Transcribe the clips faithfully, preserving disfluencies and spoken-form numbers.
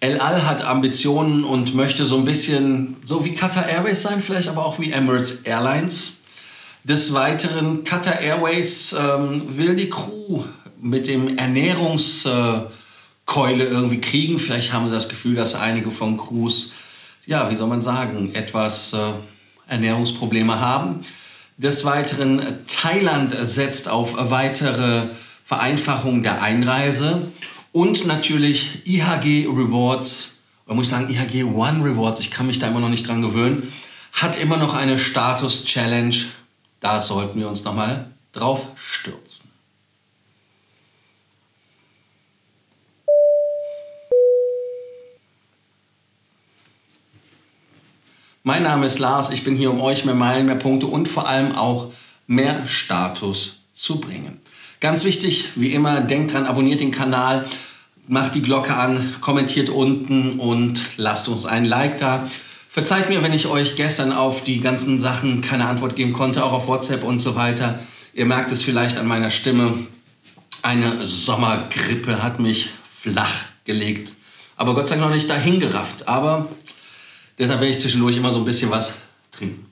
El Al hat Ambitionen und möchte so ein bisschen so wie Qatar Airways sein, vielleicht aber auch wie Emirates Airlines. Des Weiteren, Qatar Airways ähm, will die Crew mit dem Ernährungskeule äh, irgendwie kriegen. Vielleicht haben sie das Gefühl, dass einige von Crews, ja, wie soll man sagen, etwas äh, Ernährungsprobleme haben. Des Weiteren, Thailand setzt auf weitere Vereinfachung der Einreise. Und natürlich I H G Rewards, oder muss ich sagen I H G One Rewards, ich kann mich da immer noch nicht dran gewöhnen, hat immer noch eine Status-Challenge. Da sollten wir uns nochmal drauf stürzen. Mein Name ist Lars, ich bin hier, um euch mehr Meilen, mehr Punkte und vor allem auch mehr Status zu bringen. Ganz wichtig, wie immer, denkt dran, abonniert den Kanal, macht die Glocke an, kommentiert unten und lasst uns ein Like da. Verzeiht mir, wenn ich euch gestern auf die ganzen Sachen keine Antwort geben konnte, auch auf WhatsApp und so weiter. Ihr merkt es vielleicht an meiner Stimme. Eine Sommergrippe hat mich flach gelegt. Aber Gott sei Dank noch nicht dahin gerafft. Aber deshalb werde ich zwischendurch immer so ein bisschen was trinken.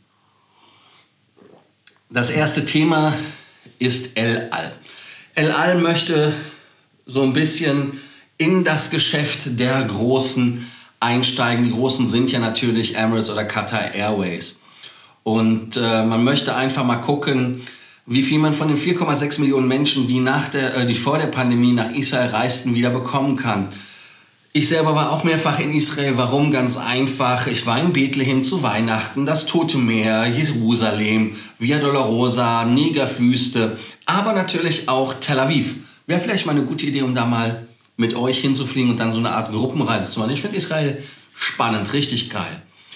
Das erste Thema ist El Al. El Al möchte so ein bisschen in das Geschäft der Großen einsteigen. Die Großen sind ja natürlich Emirates oder Qatar Airways. Und äh, man möchte einfach mal gucken, wie viel man von den vier Komma sechs Millionen Menschen, die, nach der, äh, die vor der Pandemie nach Israel reisten, wieder bekommen kann. Ich selber war auch mehrfach in Israel. Warum? Ganz einfach. Ich war in Bethlehem zu Weihnachten, das Tote Meer, Jerusalem, Via Dolorosa, Negerwüste, aber natürlich auch Tel Aviv. Wäre vielleicht mal eine gute Idee, um da mal mit euch hinzufliegen und dann so eine Art Gruppenreise zu machen. Ich finde Israel spannend, richtig geil.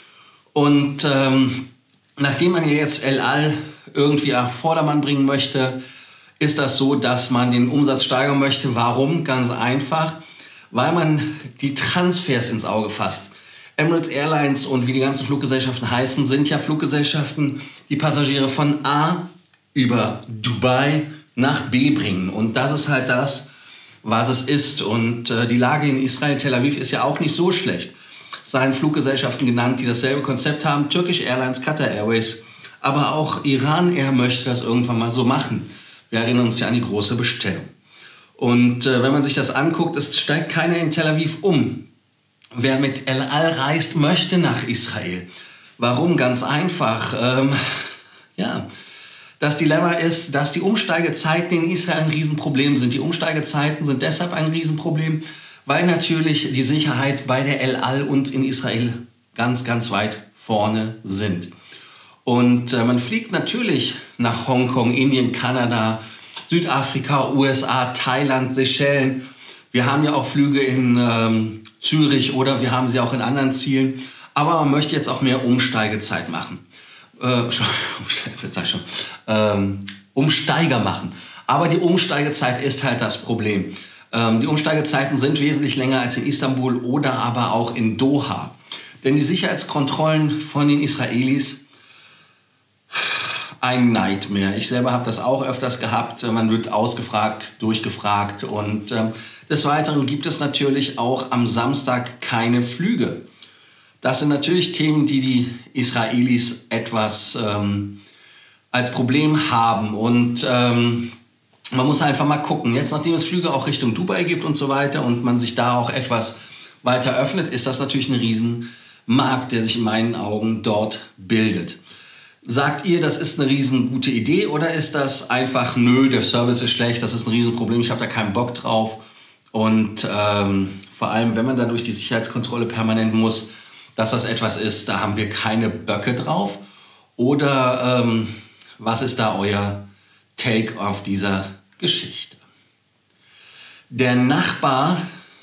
Und ähm, nachdem man jetzt El Al irgendwie auf Vordermann bringen möchte, ist das so, dass man den Umsatz steigern möchte. Warum? Ganz einfach. Weil man die Transfers ins Auge fasst. Emirates Airlines und wie die ganzen Fluggesellschaften heißen, sind ja Fluggesellschaften, die Passagiere von A über Dubai nach B bringen. Und das ist halt das, was es ist. Und äh, die Lage in Israel, Tel Aviv, ist ja auch nicht so schlecht. Es seien Fluggesellschaften genannt, die dasselbe Konzept haben. Turkish Airlines, Qatar Airways, aber auch Iran Air möchte das irgendwann mal so machen. Wir erinnern uns ja an die große Bestellung. Und äh, wenn man sich das anguckt, es steigt keiner in Tel Aviv um. Wer mit El Al reist, möchte nach Israel. Warum? Ganz einfach. Ähm, ja, das Dilemma ist, dass die Umsteigezeiten in Israel ein Riesenproblem sind. Die Umsteigezeiten sind deshalb ein Riesenproblem, weil natürlich die Sicherheit bei der El Al und in Israel ganz, ganz weit vorne sind. Und äh, man fliegt natürlich nach Hongkong, Indien, Kanada, Südafrika, U S A, Thailand, Seychellen. Wir haben ja auch Flüge in ähm, Zürich oder wir haben sie auch in anderen Zielen. Aber man möchte jetzt auch mehr Umsteigezeit machen. Äh, schon, Umsteigezeit schon. Ähm, Umsteiger machen. Aber die Umsteigezeit ist halt das Problem. Ähm, die Umsteigezeiten sind wesentlich länger als in Istanbul oder aber auch in Doha. Denn die Sicherheitskontrollen von den Israelis, ein Nightmare. Ich selber habe das auch öfters gehabt. Man wird ausgefragt, durchgefragt. Und äh, des Weiteren gibt es natürlich auch am Samstag keine Flüge. Das sind natürlich Themen, die die Israelis etwas ähm, als Problem haben. Und ähm, man muss einfach mal gucken. Jetzt, nachdem es Flüge auch Richtung Dubai gibt und so weiter und man sich da auch etwas weiter öffnet, ist das natürlich ein Riesenmarkt, der sich in meinen Augen dort bildet. Sagt ihr, das ist eine riesen gute Idee oder ist das einfach, nö, der Service ist schlecht, das ist ein Riesenproblem, ich habe da keinen Bock drauf. Und ähm, vor allem, wenn man da durch die Sicherheitskontrolle permanent muss, dass das etwas ist, da haben wir keine Böcke drauf. Oder ähm, was ist da euer Take auf dieser Geschichte? Der Nachbar,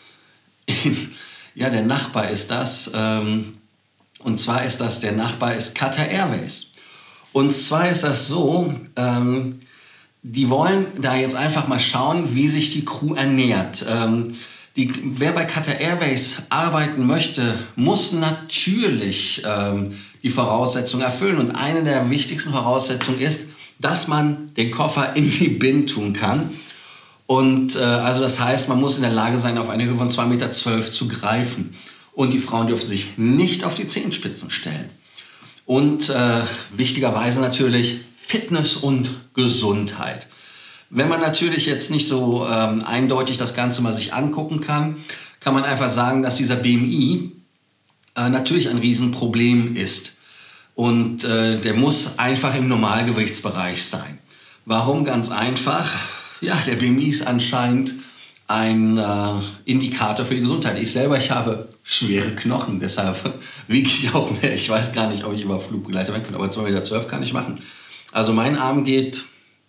ja, der Nachbar ist das, ähm, und zwar ist das, der Nachbar ist Qatar Airways. Und zwar ist das so, ähm, die wollen da jetzt einfach mal schauen, wie sich die Crew ernährt. Ähm, die, wer bei Qatar Airways arbeiten möchte, muss natürlich ähm, die Voraussetzungen erfüllen. Und eine der wichtigsten Voraussetzungen ist, dass man den Koffer in die Bin tun kann. Und äh, also das heißt, man muss in der Lage sein, auf eine Höhe von zwei Komma zwölf Meter zu greifen. Und die Frauen dürfen sich nicht auf die Zehenspitzen stellen. Und äh, wichtigerweise natürlich Fitness und Gesundheit. Wenn man natürlich jetzt nicht so ähm, eindeutig das Ganze mal sich angucken kann, kann man einfach sagen, dass dieser B M I äh, natürlich ein Riesenproblem ist. Und äh, der muss einfach im Normalgewichtsbereich sein. Warum? Ganz einfach. Ja, der B M I ist anscheinend ein äh, Indikator für die Gesundheit. Ich selber, ich habe schwere Knochen, deshalb wiege ich auch mehr. Ich weiß gar nicht, ob ich über Flugbegleiter weg bin, aber zwei Komma zwölf Meter kann ich machen. Also mein Arm geht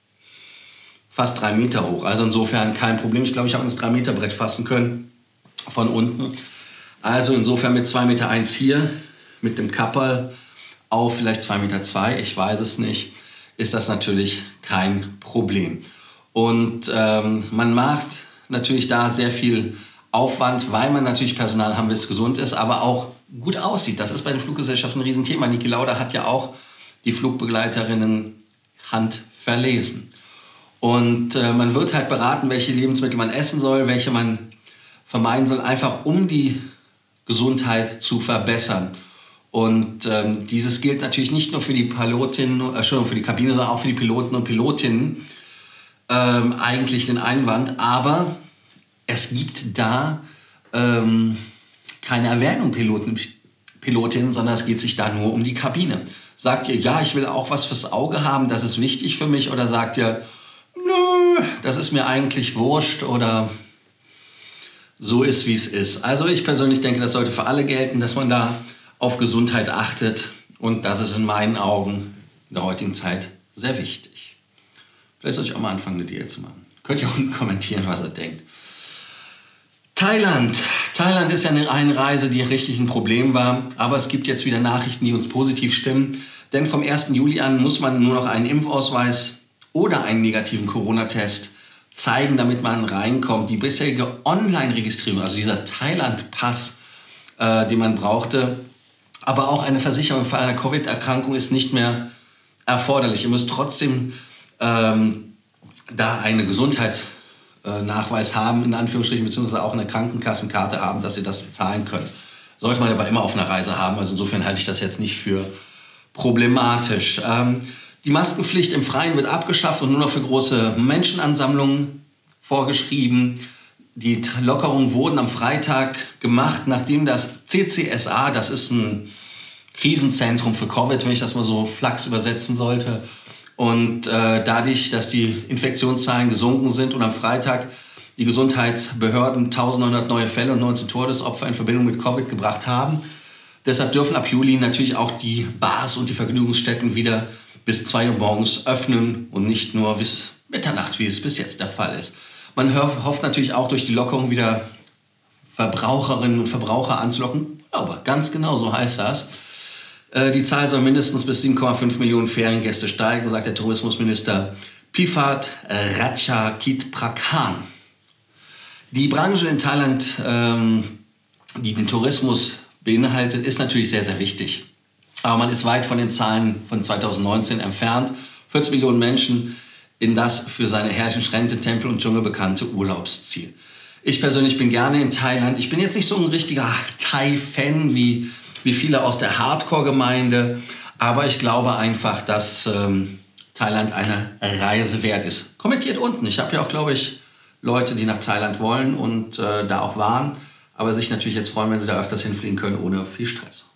fast drei Meter hoch, also insofern kein Problem. Ich glaube, ich habe ins drei Meter Brett fassen können von unten. Also insofern mit zwei Komma eins Meter hier, mit dem Kapperl auf vielleicht zwei Komma zwei Meter, ich weiß es nicht, ist das natürlich kein Problem. Und ähm, man macht natürlich da sehr viel Aufwand, weil man natürlich Personal haben will, das gesund ist, aber auch gut aussieht. Das ist bei den Fluggesellschaften ein Riesenthema. Niki Lauda hat ja auch die Flugbegleiterinnen Hand verlesen. Und äh, man wird halt beraten, welche Lebensmittel man essen soll, welche man vermeiden soll, einfach um die Gesundheit zu verbessern. Und ähm, dieses gilt natürlich nicht nur für die Pilotinnen, äh, Entschuldigung, für die Kabine, sondern auch für die Piloten und Pilotinnen. Ähm, eigentlich den Einwand, aber es gibt da ähm, keine Erwähnung Piloten, Pilotinnen, sondern es geht sich da nur um die Kabine. Sagt ihr, ja, ich will auch was fürs Auge haben, das ist wichtig für mich, oder sagt ihr, nö, das ist mir eigentlich wurscht oder so ist, wie es ist. Also ich persönlich denke, das sollte für alle gelten, dass man da auf Gesundheit achtet, und das ist in meinen Augen in der heutigen Zeit sehr wichtig. Vielleicht soll ich auch mal anfangen, eine Diät zu machen. Könnt ihr unten kommentieren, was ihr denkt. Thailand. Thailand ist ja eine Einreise, die richtig ein Problem war. Aber es gibt jetzt wieder Nachrichten, die uns positiv stimmen. Denn vom ersten Juli an muss man nur noch einen Impfausweis oder einen negativen Corona-Test zeigen, damit man reinkommt. Die bisherige Online-Registrierung, also dieser Thailand-Pass, äh, den man brauchte, aber auch eine Versicherung für eine Covid-Erkrankung ist nicht mehr erforderlich. Ihr müsst trotzdem ähm, da einen Gesundheitsnachweis haben, in Anführungsstrichen, beziehungsweise auch eine Krankenkassenkarte haben, dass ihr das bezahlen könnt. Sollte man aber immer auf einer Reise haben, also insofern halte ich das jetzt nicht für problematisch. Ähm, die Maskenpflicht im Freien wird abgeschafft und nur noch für große Menschenansammlungen vorgeschrieben. Die Lockerungen wurden am Freitag gemacht, nachdem das C C S A, das ist ein Krisenzentrum für Covid, wenn ich das mal so flachs übersetzen sollte, und äh, dadurch, dass die Infektionszahlen gesunken sind und am Freitag die Gesundheitsbehörden eintausendneunhundert neue Fälle und neunzehn Todesopfer in Verbindung mit Covid gebracht haben. Deshalb dürfen ab Juli natürlich auch die Bars und die Vergnügungsstätten wieder bis zwei Uhr morgens öffnen und nicht nur bis Mitternacht, wie es bis jetzt der Fall ist. Man hofft natürlich auch durch die Lockerung wieder Verbraucherinnen und Verbraucher anzulocken. Aber ganz genau so heißt das. Die Zahl soll mindestens bis sieben Komma fünf Millionen Feriengäste steigen, sagt der Tourismusminister Phiphat Ratchakitprakarn. Die Branche in Thailand, ähm, die den Tourismus beinhaltet, ist natürlich sehr, sehr wichtig. Aber man ist weit von den Zahlen von zweitausendneunzehn entfernt. vierzehn Millionen Menschen in das für seine Härchen, Strände, Tempel und Dschungel bekannte Urlaubsziel. Ich persönlich bin gerne in Thailand. Ich bin jetzt nicht so ein richtiger Thai-Fan wie wie viele aus der Hardcore-Gemeinde. Aber ich glaube einfach, dass ähm, Thailand eine Reise wert ist. Kommentiert unten. Ich habe ja auch, glaube ich, Leute, die nach Thailand wollen und äh, da auch waren. Aber sich natürlich jetzt freuen, wenn sie da öfters hinfliegen können, ohne viel Stress.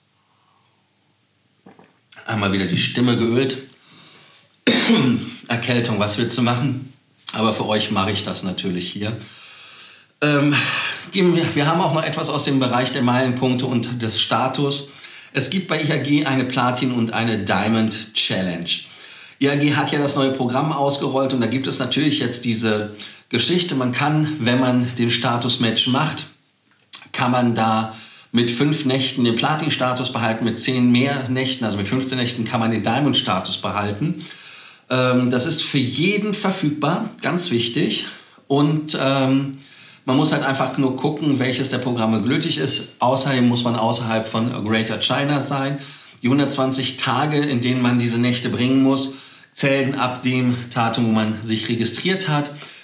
Einmal wieder die Stimme geölt. Erkältung, was willst du machen? Aber für euch mache ich das natürlich hier. Ähm, wir, wir haben auch noch etwas aus dem Bereich der Meilenpunkte und des Status. Es gibt bei I H G eine Platin- und eine Diamond Challenge. I H G hat ja das neue Programm ausgerollt und da gibt es natürlich jetzt diese Geschichte. Man kann, wenn man den Status-Match macht, kann man da mit fünf Nächten den Platin-Status behalten, mit zehn mehr Nächten, also mit fünfzehn Nächten kann man den Diamond-Status behalten. Ähm, das ist für jeden verfügbar, ganz wichtig. Und ähm, man muss halt einfach nur gucken, welches der Programme gültig ist. Außerdem muss man außerhalb von Greater China sein. Die hundertzwanzig Tage, in denen man diese Nächte bringen muss, zählen ab dem Datum, wo man sich registriert hat.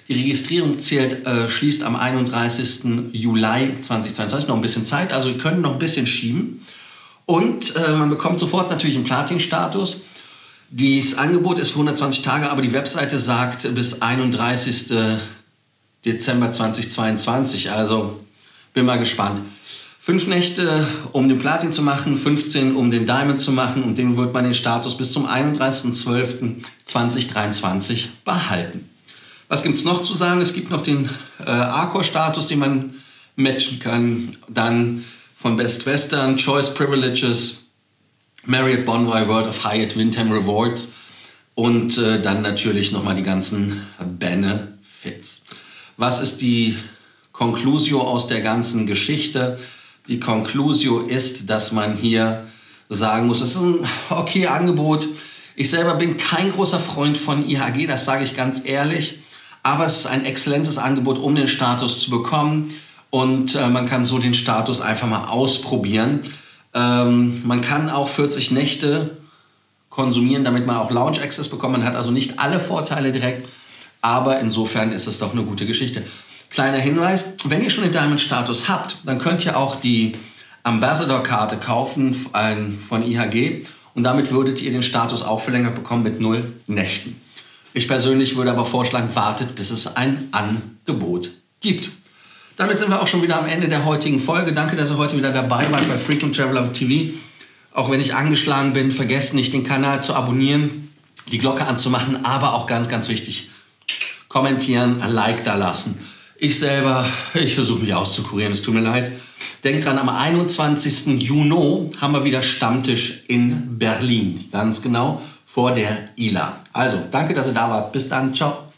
Die Registrierung zählt, äh, schließt am einunddreißigsten Juli zweitausendzweiundzwanzig, noch ein bisschen Zeit, also wir können noch ein bisschen schieben. Und äh, man bekommt sofort natürlich einen Platin-Status. Dieses Angebot ist für hundertzwanzig Tage, aber die Webseite sagt bis einunddreißigsten Dezember zweitausendzweiundzwanzig. Also bin mal gespannt. Fünf Nächte, um den Platin zu machen, fünfzehn, um den Diamond zu machen. Und den wird man den Status bis zum einunddreißigsten zwölften zweitausenddreiundzwanzig behalten. Was gibt es noch zu sagen? Es gibt noch den äh, Arcor-Status, den man matchen kann. Dann von Best Western, Choice Privileges, Marriott Bonvoy, World of Hyatt, Windham Rewards und äh, dann natürlich nochmal die ganzen Benefits. Was ist die Conclusio aus der ganzen Geschichte? Die Conclusio ist, dass man hier sagen muss, es ist ein okay Angebot. Ich selber bin kein großer Freund von I H G, das sage ich ganz ehrlich. Aber es ist ein exzellentes Angebot, um den Status zu bekommen. Und äh, man kann so den Status einfach mal ausprobieren. Ähm, man kann auch vierzig Nächte konsumieren, damit man auch Lounge Access bekommt. Man hat also nicht alle Vorteile direkt, aber insofern ist es doch eine gute Geschichte. Kleiner Hinweis, wenn ihr schon den Diamond-Status habt, dann könnt ihr auch die Ambassador-Karte kaufen von I H G und damit würdet ihr den Status auch verlängert bekommen mit null Nächten. Ich persönlich würde aber vorschlagen, wartet, bis es ein Angebot gibt. Damit sind wir auch schon wieder am Ende der heutigen Folge. Danke, dass ihr heute wieder dabei wart bei Frequent Traveler T V. Auch wenn ich angeschlagen bin, vergesst nicht, den Kanal zu abonnieren, die Glocke anzumachen, aber auch ganz, ganz wichtig, kommentieren, ein Like da lassen. Ich selber, ich versuche mich auszukurieren, es tut mir leid. Denkt dran, am einundzwanzigsten Juni haben wir wieder Stammtisch in Berlin. Ganz genau vor der I L A. Also, danke, dass ihr da wart. Bis dann, ciao.